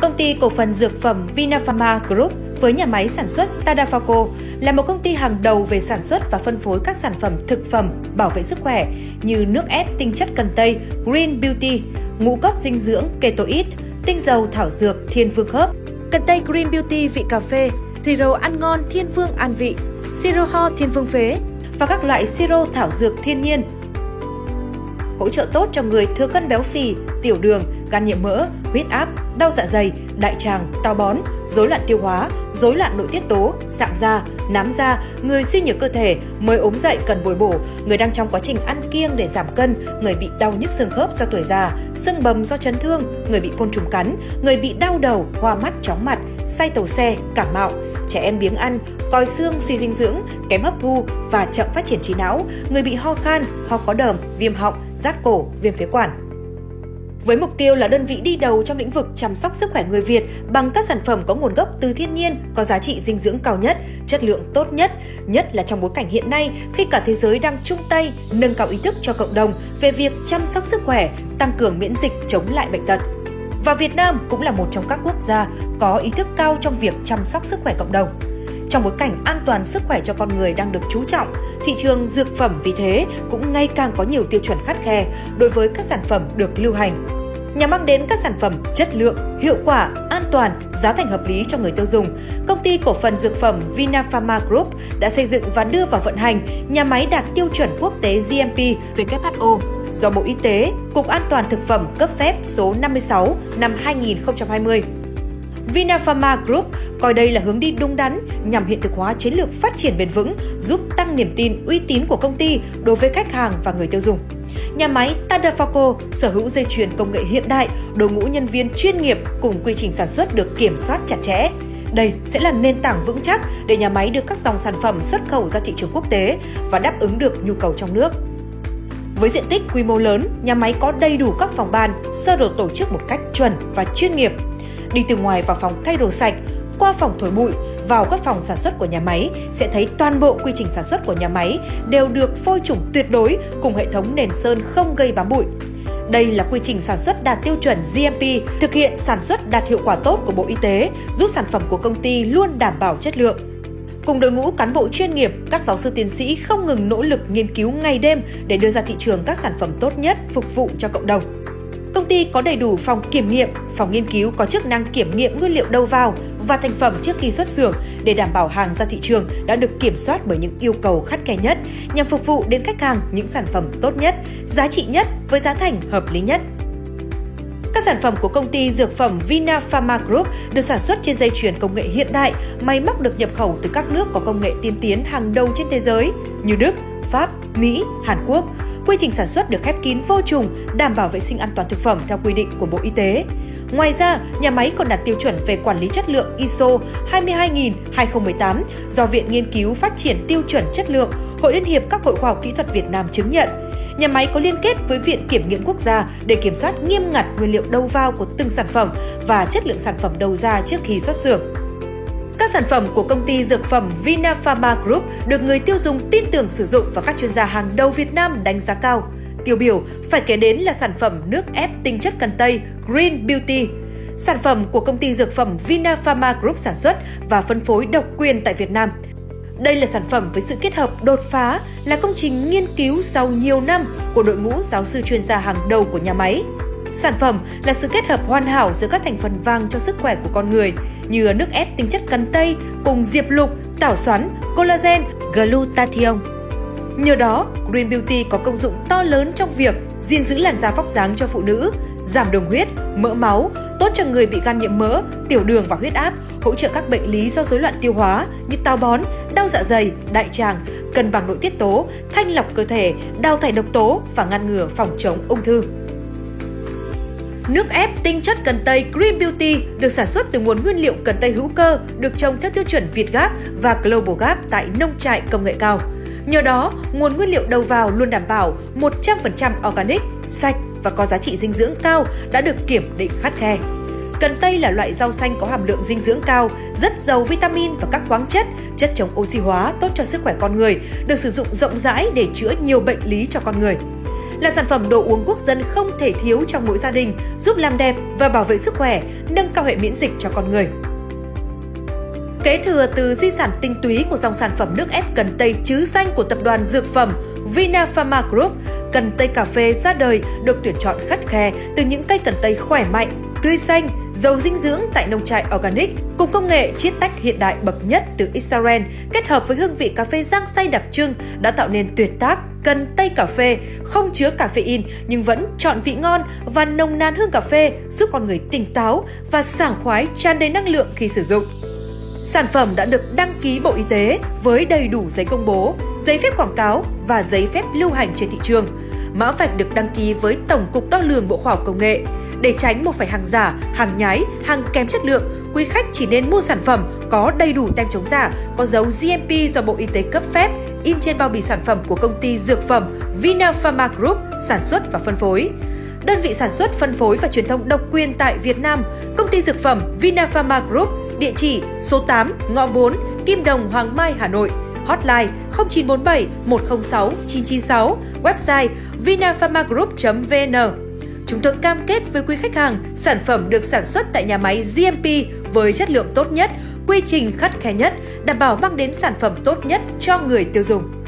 Công ty cổ phần dược phẩm Vinapharma Group với nhà máy sản xuất Tadalafco là một công ty hàng đầu về sản xuất và phân phối các sản phẩm thực phẩm bảo vệ sức khỏe như nước ép tinh chất cần tây Green Beauty, ngũ cốc dinh dưỡng Ketoid, tinh dầu thảo dược Thiên Vương Khớp, cần tây Green Beauty vị cà phê, siro ăn ngon Thiên Vương an vị, siro ho Thiên Vương phế và các loại siro thảo dược thiên nhiên. Hỗ trợ tốt cho người thừa cân béo phì, tiểu đường, gan nhiễm mỡ, huyết áp, đau dạ dày, đại tràng, táo bón, rối loạn tiêu hóa, rối loạn nội tiết tố, sạm da, nám da, người suy nhược cơ thể, mới ốm dậy cần bồi bổ, người đang trong quá trình ăn kiêng để giảm cân, người bị đau nhức xương khớp do tuổi già, xương bầm do chấn thương, người bị côn trùng cắn, người bị đau đầu, hoa mắt, chóng mặt, say tàu xe, cảm mạo, trẻ em biếng ăn, còi xương, suy dinh dưỡng, kém hấp thu và chậm phát triển trí não, người bị ho khan, ho có đờm, viêm họng, rát cổ, viêm phế quản. Với mục tiêu là đơn vị đi đầu trong lĩnh vực chăm sóc sức khỏe người Việt bằng các sản phẩm có nguồn gốc từ thiên nhiên, có giá trị dinh dưỡng cao nhất, chất lượng tốt nhất, nhất là trong bối cảnh hiện nay khi cả thế giới đang chung tay nâng cao ý thức cho cộng đồng về việc chăm sóc sức khỏe, tăng cường miễn dịch chống lại bệnh tật. Và Việt Nam cũng là một trong các quốc gia có ý thức cao trong việc chăm sóc sức khỏe cộng đồng. Trong bối cảnh an toàn sức khỏe cho con người đang được chú trọng, thị trường dược phẩm vì thế cũng ngày càng có nhiều tiêu chuẩn khắt khe đối với các sản phẩm được lưu hành. Nhằm mang đến các sản phẩm chất lượng, hiệu quả, an toàn, giá thành hợp lý cho người tiêu dùng, công ty cổ phần dược phẩm Vinapharma Group đã xây dựng và đưa vào vận hành nhà máy đạt tiêu chuẩn quốc tế GMP WHO do Bộ Y tế, Cục An toàn Thực phẩm cấp phép số 56 năm 2020. Vinapharma Group coi đây là hướng đi đúng đắn nhằm hiện thực hóa chiến lược phát triển bền vững, giúp tăng niềm tin, uy tín của công ty đối với khách hàng và người tiêu dùng. Nhà máy Tadalafco sở hữu dây chuyền công nghệ hiện đại, đội ngũ nhân viên chuyên nghiệp cùng quy trình sản xuất được kiểm soát chặt chẽ. Đây sẽ là nền tảng vững chắc để nhà máy đưa các dòng sản phẩm xuất khẩu ra thị trường quốc tế và đáp ứng được nhu cầu trong nước. Với diện tích quy mô lớn, nhà máy có đầy đủ các phòng ban, sơ đồ tổ chức một cách chuẩn và chuyên nghiệp. Đi từ ngoài vào phòng thay đồ sạch, qua phòng thổi bụi, vào các phòng sản xuất của nhà máy sẽ thấy toàn bộ quy trình sản xuất của nhà máy đều được phôi trùng tuyệt đối cùng hệ thống nền sơn không gây bám bụi. Đây là quy trình sản xuất đạt tiêu chuẩn GMP, thực hiện sản xuất đạt hiệu quả tốt của Bộ Y tế, giúp sản phẩm của công ty luôn đảm bảo chất lượng. Cùng đội ngũ cán bộ chuyên nghiệp, các giáo sư tiến sĩ không ngừng nỗ lực nghiên cứu ngày đêm để đưa ra thị trường các sản phẩm tốt nhất phục vụ cho cộng đồng. Công ty có đầy đủ phòng kiểm nghiệm, phòng nghiên cứu có chức năng kiểm nghiệm nguyên liệu đầu vào và thành phẩm trước khi xuất xưởng để đảm bảo hàng ra thị trường đã được kiểm soát bởi những yêu cầu khắt khe nhất nhằm phục vụ đến khách hàng những sản phẩm tốt nhất, giá trị nhất với giá thành hợp lý nhất. Các sản phẩm của công ty dược phẩm Vinapharma Group được sản xuất trên dây chuyền công nghệ hiện đại, máy móc được nhập khẩu từ các nước có công nghệ tiên tiến hàng đầu trên thế giới như Đức, Pháp, Mỹ, Hàn Quốc. Quy trình sản xuất được khép kín vô trùng, đảm bảo vệ sinh an toàn thực phẩm theo quy định của Bộ Y tế. Ngoài ra, nhà máy còn đạt tiêu chuẩn về quản lý chất lượng ISO 22000:2018 do Viện Nghiên cứu Phát triển Tiêu chuẩn Chất lượng, Hội Liên hiệp các Hội khoa học kỹ thuật Việt Nam chứng nhận. Nhà máy có liên kết với Viện Kiểm nghiệm Quốc gia để kiểm soát nghiêm ngặt nguyên liệu đầu vào của từng sản phẩm và chất lượng sản phẩm đầu ra trước khi xuất xưởng. Các sản phẩm của công ty dược phẩm Vinapharma Group được người tiêu dùng tin tưởng sử dụng và các chuyên gia hàng đầu Việt Nam đánh giá cao. Tiêu biểu phải kể đến là sản phẩm nước ép tinh chất cần tây Green Beauty. Sản phẩm của công ty dược phẩm Vinapharma Group sản xuất và phân phối độc quyền tại Việt Nam. Đây là sản phẩm với sự kết hợp đột phá, là công trình nghiên cứu sau nhiều năm của đội ngũ giáo sư chuyên gia hàng đầu của nhà máy. Sản phẩm là sự kết hợp hoàn hảo giữa các thành phần vàng cho sức khỏe của con người như nước ép tinh chất cần tây cùng diệp lục, tảo xoắn, collagen, glutathione. Nhờ đó, Green Beauty có công dụng to lớn trong việc gìn giữ làn da vóc dáng cho phụ nữ, giảm đường huyết, mỡ máu, tốt cho người bị gan nhiễm mỡ, tiểu đường và huyết áp, hỗ trợ các bệnh lý do rối loạn tiêu hóa như táo bón, đau dạ dày, đại tràng, cân bằng nội tiết tố, thanh lọc cơ thể, đào thải độc tố và ngăn ngừa phòng chống ung thư. Nước ép tinh chất cần tây Green Beauty được sản xuất từ nguồn nguyên liệu cần tây hữu cơ, được trồng theo tiêu chuẩn VietGAP và Global Gap tại nông trại công nghệ cao. Nhờ đó, nguồn nguyên liệu đầu vào luôn đảm bảo 100% organic, sạch và có giá trị dinh dưỡng cao đã được kiểm định khắt khe. Cần tây là loại rau xanh có hàm lượng dinh dưỡng cao, rất giàu vitamin và các khoáng chất, chất chống oxy hóa tốt cho sức khỏe con người, được sử dụng rộng rãi để chữa nhiều bệnh lý cho con người. là sản phẩm đồ uống quốc dân không thể thiếu trong mỗi gia đình, giúp làm đẹp và bảo vệ sức khỏe, nâng cao hệ miễn dịch cho con người. Kế thừa từ di sản tinh túy của dòng sản phẩm nước ép cần tây trứ danh của tập đoàn dược phẩm Vinapharma Group, cần tây cà phê ra đời được tuyển chọn khắt khe từ những cây cần tây khỏe mạnh, tươi xanh, giàu dinh dưỡng tại nông trại organic, cùng công nghệ chiết tách hiện đại bậc nhất từ Israel kết hợp với hương vị cà phê rang xay đặc trưng đã tạo nên tuyệt tác cần tây cà phê không chứa caffeine nhưng vẫn trọn vị ngon và nồng nàn hương cà phê, giúp con người tỉnh táo và sảng khoái, tràn đầy năng lượng khi sử dụng. Sản phẩm đã được đăng ký Bộ Y tế với đầy đủ giấy công bố, giấy phép quảng cáo và giấy phép lưu hành trên thị trường. Mã vạch được đăng ký với Tổng cục Đo lường Bộ Khoa học Công nghệ. Để tránh một phải hàng giả, hàng nhái, hàng kém chất lượng, quý khách chỉ nên mua sản phẩm có đầy đủ tem chống giả, có dấu GMP do Bộ Y tế cấp phép, in trên bao bì sản phẩm của công ty dược phẩm Vinapharma Group sản xuất và phân phối. Đơn vị sản xuất, phân phối và truyền thông độc quyền tại Việt Nam, công ty dược phẩm Vinapharma Group, địa chỉ số 8, ngõ 4, Kim Đồng, Hoàng Mai, Hà Nội. Hotline 0947 106 996, website vinapharmagroup.vn. Chúng tôi cam kết với quý khách hàng, sản phẩm được sản xuất tại nhà máy GMP với chất lượng tốt nhất, quy trình khắt khe nhất, đảm bảo mang đến sản phẩm tốt nhất cho người tiêu dùng.